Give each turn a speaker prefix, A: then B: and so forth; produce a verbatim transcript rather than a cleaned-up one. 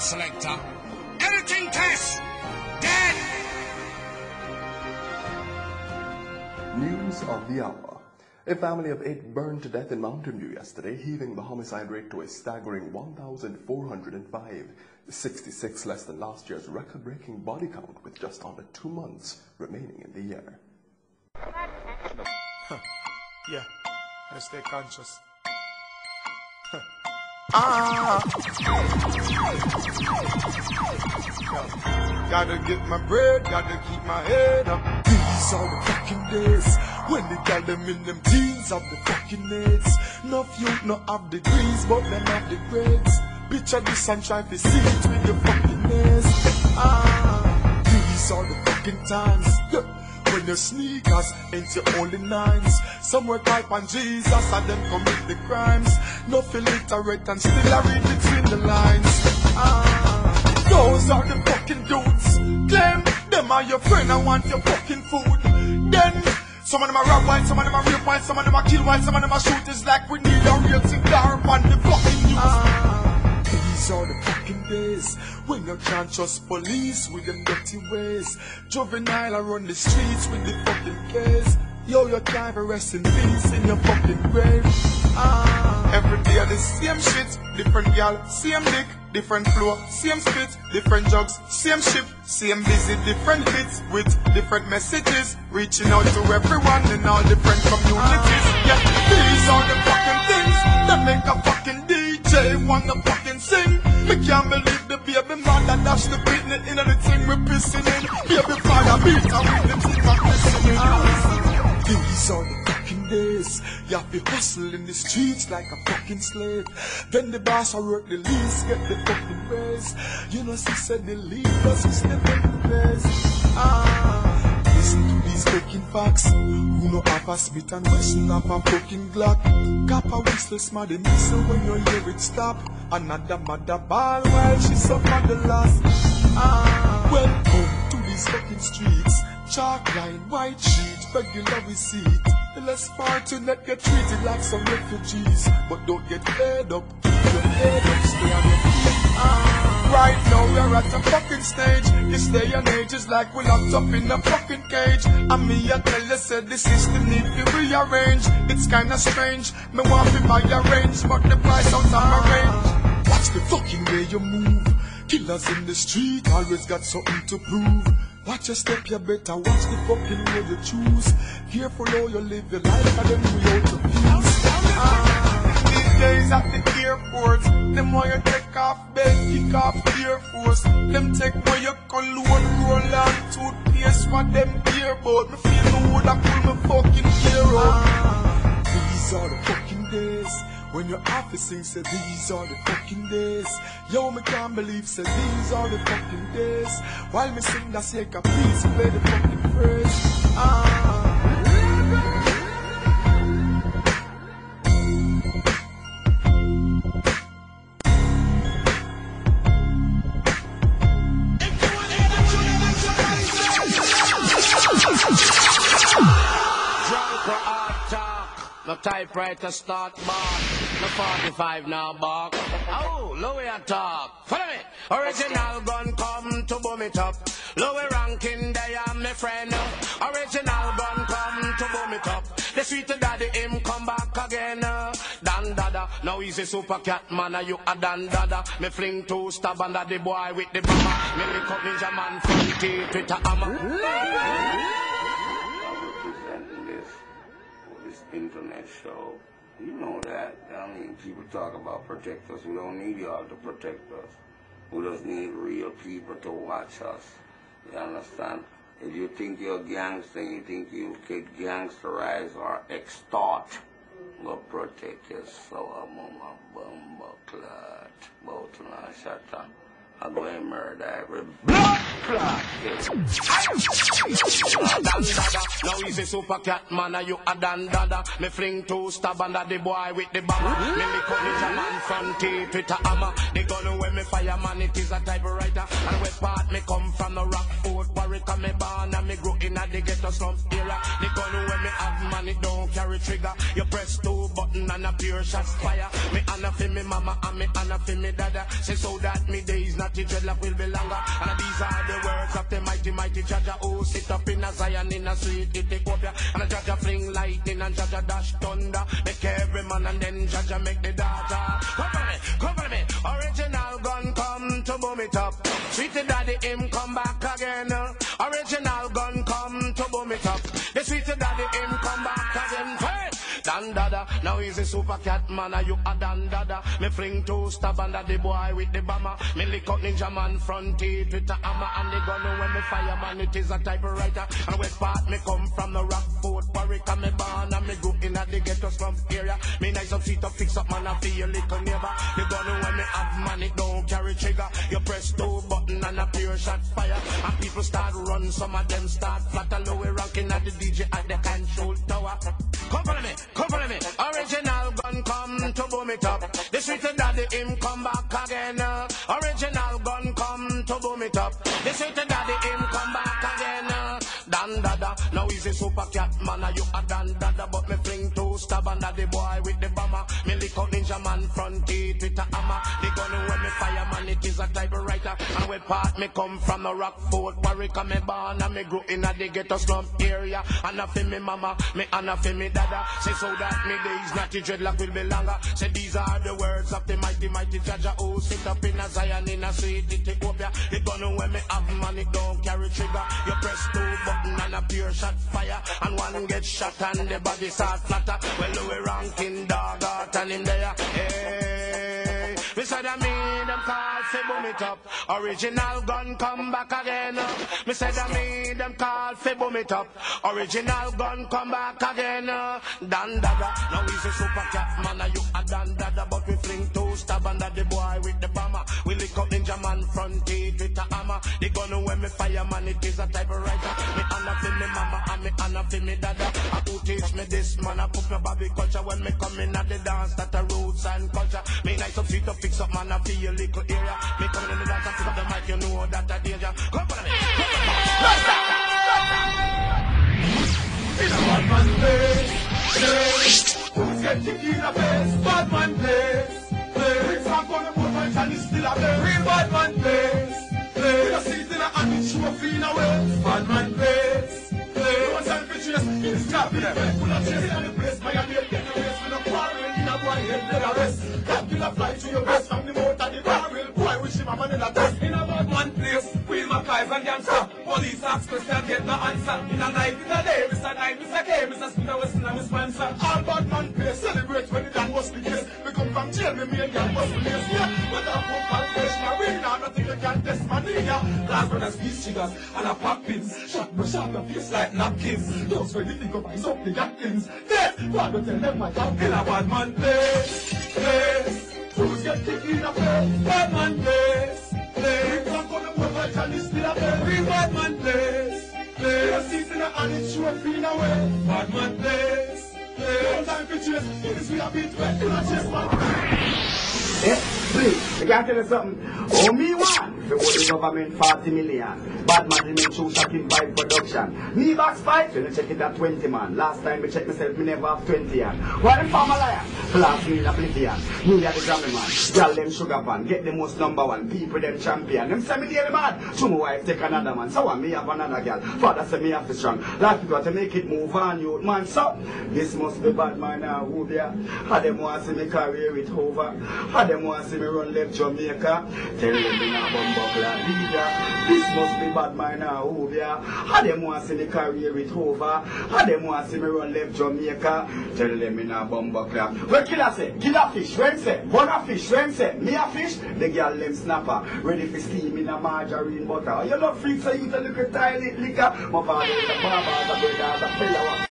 A: selector. Editing test. Dead.
B: News of the hour. A family of eight burned to death in Mountain View yesterday, heaving the homicide rate to a staggering one thousand four hundred five, sixty-six less than last year's record-breaking body count, with just under two months remaining in the year.
C: Huh. Yeah, I stay conscious. Huh. Ah! Gotta get my bread, gotta keep my head up. These are the fucking days when they got them in them teens of the fucking heads. No youth, no have degrees, but them have the grades. Picture this and try to see it with your fucking eyes. Ah! These are the fucking times. Yeah. When your sneakers ain't your only nines. Somewhere type on Jesus and them commit the crimes. No illiterate and still I read between the lines. Ah, those are the fucking dudes. Claim them are your friend and want your fucking food. Then some of them are rob white, some of them are rape white, some of them are kill white, some of them are shooters like we need a real cigar on the fucking news. Ah, these are the fucking days when you can't trust police with them dirty ways. Juvenile are on the streets with the fucking case. Yo, you can't rest in peace in your fucking grave. Ah, every day the same shit, different girl, same dick, different floor, same spit, different jugs, same ship, same busy, different hits with different messages, reaching out to everyone in all different communities. Yeah, these are the fucking things that make a fucking D J wanna fucking sing. Me can't believe the baby mother dash the beating in the thing we're pissing in. Baby father beat her with the thing I'm listening. Ah. These are the fucking days. You have to hustle in the streets like a fucking slave. Then the boss will work the least, get the fucking raise. You know, she said the lead, but she step in the place. Ah, listen to these fucking facts. Who know half a spit and whistle up a fucking Glock. Cap a whistle, smart the missile when you hear it stop. Another mother ball while she suffer the loss. Ah, welcome to these fucking streets. Chalk line, white sheet, regular receipt. The less fortunate get treated like some refugees. But don't get fed up, keep your head up, stay on your feet. Ah, right now we're at a fucking stage. This day and age is like we're locked up in a fucking cage. And me I tell you, said the system need to rearrange. It's kinda strange, me want to buy a range, but the price out of my range. Watch the fucking way you move. Killers in the street always got something to prove. Watch your step, you better watch the fucking way you choose. Careful how you live your life and then we out to peace. Ah, these days at the airport, them want you take off bed, kick off Air Force. Them take where you cologne, roll on toothpaste, what them care about. Me feel no would have pull me fucking hair out. Ah, these are the fucking days when your office sing, say these are the fucking days. Yo, me can't believe, say these are the fucking days. While me sing that sake of peace, play the fucking phrase. Ah.
A: No typewriter start bar, no forty-five now bark. Oh, Louis attack. Follow me. Original gun come to boom it up. Louis ranking they are my friend. Original gun come to boom it up. The sweet daddy him come back again. Dan dada, now he's a super cat man. You a dan dada. Me fling two stab under the boy with the bomber. Me lick up ninja man from teeth with a hammer.
D: Internet show. You know that. I mean, people talk about protect us. We don't need y'all to protect us. We just need real people to watch us. You understand? If you think you're a gangster and you think you could gangsterize or extort, go protect yourself. Mama bumbo clot. Both of shut up. I'm going to murder every blood clot.
A: Now he's a super cat man, and you a dan dada. Me fling two stab under the boy with the bomber. Me lick up ninja man from teeth with a hammer. The gun when me fire man, it is a typewriter. And where part me come from, no rock fort, Warwick and me born and me grow in a the ghetto slum era. The gun when me have man, it don't carry trigger. You press two button and a pure shots fire. Me honor for me mama and me honor for me dada. Say so that me days not natty dreadlock will be longer. And these are the words of the mighty, mighty Jaja who sit up in a Zion in a sweet Ethiopia. And a Jaja fling lightning and Jaja dash thunder. Make every man and then Jaja make the data. Come for me, come for me. Original gun come to boom it up. Sweet daddy him come back again. Original gun come to boom it up. The sweet daddy him come back again. Hey! Dan dada, now he's a super cat man, are you a dan dada? Me fling two stab under the boy with the bomber. Me lick out ninja man front teeth with the hammer. And the gun when me fire man, it is a typewriter. And where part me come from the rock fort, Warwick and me born. And me go in at the ghetto slum area. Me nice up seat up, fix up man, I feel little neighbor. The gun when me have man, it don't carry trigger. You press two button and a pure shot fire. And people start run, some of them start flat. And low ranking at the D J at the control tower. Come follow me, come follow me. Original gun come to boom it up. The sweet daddy him come back again. Original gun come to boom it up. The sweet daddy him come back again. Dan dada, now he's a super cat man. Are you a dan dada? But me fling two stab under the boy with the bomber. Me lick out ninja man front teeth with a hammer. The gun when me fire man, it is a typewriter. And where part me come from the rock fort, Warwick and me born. And me grew in a the ghetto slum area. And a fi me mama, me and a fi me dada. Say so that me days natty dreadlock will be longer. Say these are the words of the mighty, mighty Jaja who sit up in a Zion in a sweet Ethiopia. The gun when me have man, it don't carry trigger. You press two button and a pure shot fire. And one get shot and the body start flatter. Well, we ranking dog out and in there. Hey, we said I mean them call fi boom it up. Original gun come back again. Me said I mean them call fi boom it up. Original gun come back again. Dan dada, now he's a super cat man. Are you a dan dada? But we fling two stab under the boy with the bomber. We lick up ninja man front teeth with a hammer. The gun when me fire man, it is a typewriter. Me honor fi me mama and me honor fi me dada. I who teach me this man, I put my Bobby culture. When me come in at the dance, that a roots and culture. Me nice up, sweet up, fix up man, I feel a little area. Me come in the dance and pick up the mic, you know that a danger. Come on me, come on me.
C: In a bad man place, place. Who's get kicked in the face? Bad man place, place. I'm gonna put my Chinese still a place. Real bad man place, place. You see it in a hand, it's show feeling away. Bad man place, place. No time for chase, it's cabinet. Full of chase in the place, my idea get the race. With a quarrel in a boy head, let a rest. That killer fly to your breast from the motor, the barrel. Boy, wish him a man in a test. In a bad man place, Will Mackay's and gangster. Police ask question, get the answer. In a night, in a day, Mister Night, Mister K, Mister Spinner, Weston, and Miss Spencer. All bad man pay, celebrate when the damn was the case. We come from jail, me and gang was the case. Yeah, but I'm from confession, I win now, nothing you can test my nigga. Glass brothers, these chiggers, and a pop pins. Shot brush out the face like napkins. Those when the think of eyes up the Gatkins. Death, God will tell them my dog. In a bad man place, place. Who's get kicked in the face? Bad man place, place. I'm gonna put my Chinese still a place. Real bad man place. Place. Season and it's sure feeling away. Bad man place. Place. Time for chase. It is we a beat wet. Do not chase man.
E: Eh, please, I can tell you something. Oh, me one. If you owe the government forty million. Bad man remain true shocking by production. Me box five, when you check it at twenty man. Last time I check myself, me never have twenty yan. Why the farmer lion? Last me in oblivion. Me are the Grammy man. Girl them sugar pan. Get the most number one. People them champion. Them say me daily mad. So my wife take another man. So I me have another girl. Father say me have to strong. Like you got to make it move on, you man. So this must be bad man now. Who there? How them want to see me career it over? How them want to see me run left Jamaica? Tell them me now bumbuckler leader. This must be bad man now. Who there? How them want to see me career it over? How them want to see me run left Jamaica? Tell them me now bumbuckler. Well, killer say, killer fish. When say, bona fish. When say, me a fish. The girl them snapper. Ready for steam in a margarine butter. You love freaks so you to look at tiny liquor. My father is a barber, the brother, the fellow.